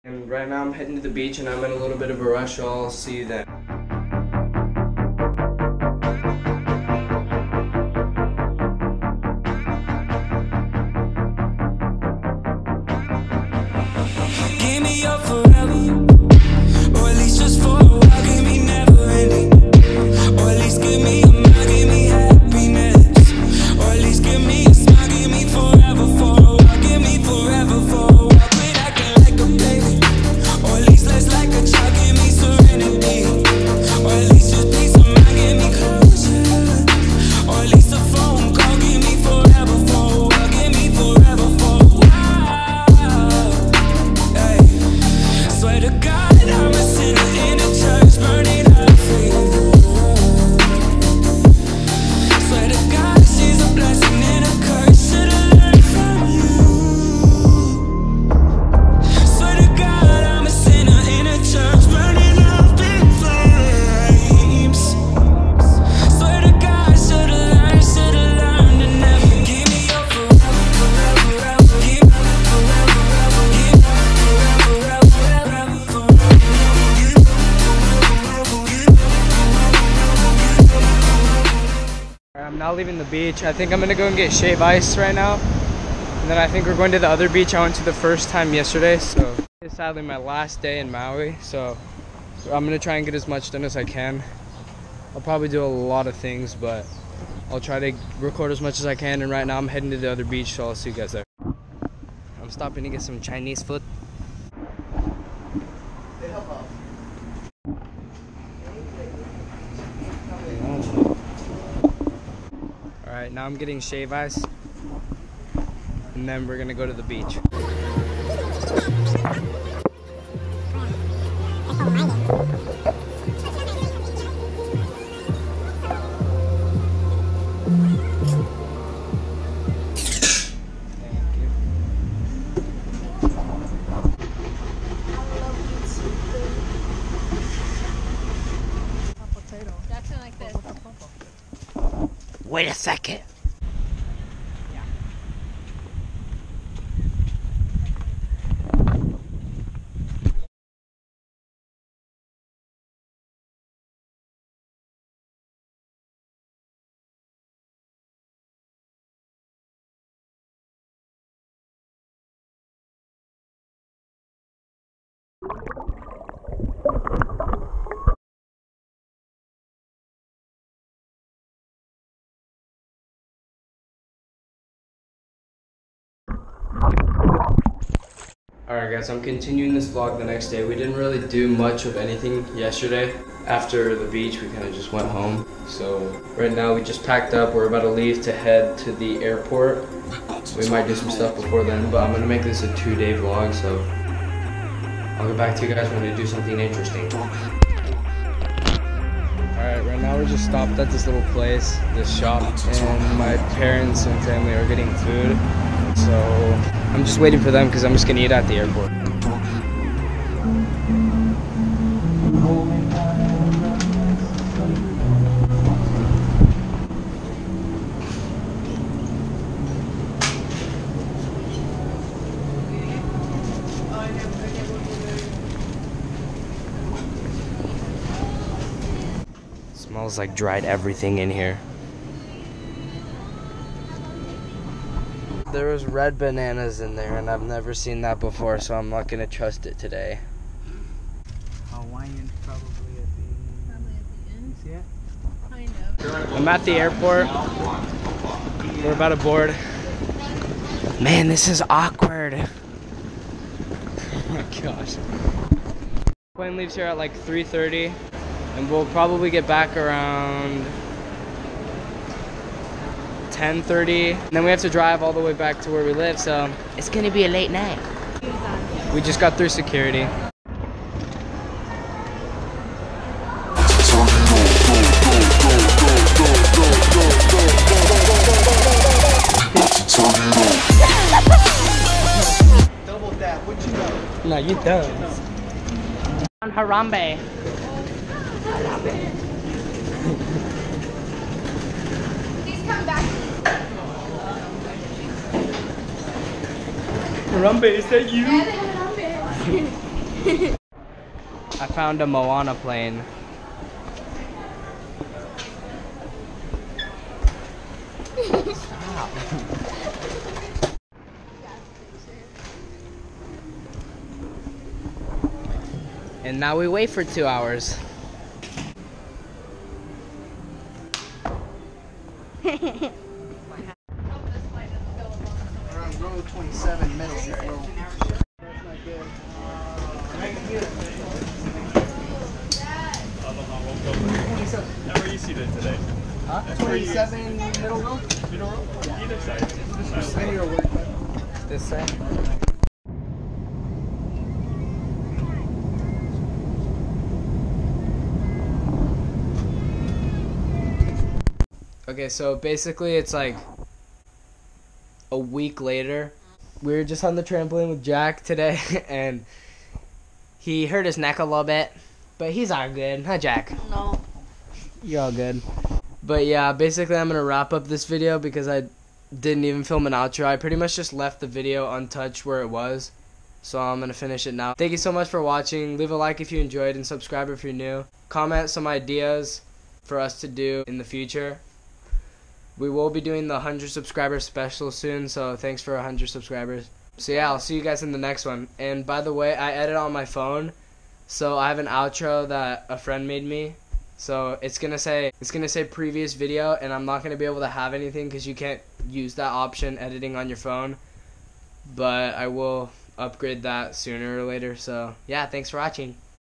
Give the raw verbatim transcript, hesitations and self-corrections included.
And right now I'm heading to the beach and I'm in a little bit of a rush, so I'll see you then. Give me your forever, or at least just for a while. Give me never ending, or at least give me a mind, give me happiness, or at least give me a smile. Give me forever for a while, give me forever for a while. Quit acting like a baby, or at least let's like a child. Give me serenity, or at least just peace of mind. Give me closure, or at least a phone call. Give me forever for a while, give me forever for a while. Hey, swear to God, I'm a sinner in a church burning up for you. Swear to God, she's a blessing and a curse. Should've learned from you. Swear to God, I'm a sinner in a church burning up in flames. Swear to God, should've learned, should've learned to never give me your forever, forever, forever. Give me forever, forever. Give me forever, forever, forever. I'm now leaving the beach. I think I'm gonna go and get shave ice right now. And then I think we're going to the other beach I went to the first time yesterday. So it's sadly my last day in Maui. So I'm gonna try and get as much done as I can. I'll probably do a lot of things, but I'll try to record as much as I can. And right now I'm heading to the other beach, so I'll see you guys there. I'm stopping to get some Chinese food. Alright, now I'm getting shave ice. And then we're gonna go to the beach. Jackson like this. Wait a second. Alright guys, I'm continuing this vlog the next day. We didn't really do much of anything yesterday. After the beach, we kind of just went home. So right now we just packed up. We're about to leave to head to the airport. We might do some stuff before then, but I'm going to make this a two-day vlog, so I'll get back to you guys when I do something interesting. Alright, right now we're just stopped at this little place, this shop, and my parents and family are getting food. So I'm just waiting for them because I'm just gonna eat at the airport. Smells like dried everything in here. There was red bananas in there, and I've never seen that before, so I'm not gonna trust it today. Hawaiian probably at the Probably at the end. See it? Kind of. I'm at the airport. We're about to board. Man, this is awkward. Oh my gosh. Plane leaves here at like three thirty, and we'll probably get back around ten thirty, and then we have to drive all the way back to where we live, so it's gonna be a late night. We just got through security. Double that, what you know? No, you don't. On Harambe. Please come back. Harambe, is that you? Yeah, Harambe. I found a Moana plane. And now we wait for two hours. Around row twenty-seven, middle row. That's not good. How are you seated today? Huh? twenty-seven, middle row? Middle row? Either side. This side. Any will work, but This side? Okay, so basically it's like a week later. We were just on the trampoline with Jack today, and he hurt his neck a little bit, but he's all good. Huh, Jack? No. You're all good. But yeah, basically I'm going to wrap up this video because I didn't even film an outro. I pretty much just left the video untouched where it was. So I'm going to finish it now. Thank you so much for watching. Leave a like if you enjoyed and subscribe if you're new. Comment some ideas for us to do in the future. We will be doing the one hundred subscriber special soon, so thanks for one hundred subscribers. So yeah, I'll see you guys in the next one. And by the way, I edit on my phone, so I have an outro that a friend made me. So it's gonna say it's gonna say previous video, and I'm not gonna be able to have anything because you can't use that option editing on your phone. But I will upgrade that sooner or later. So yeah, thanks for watching.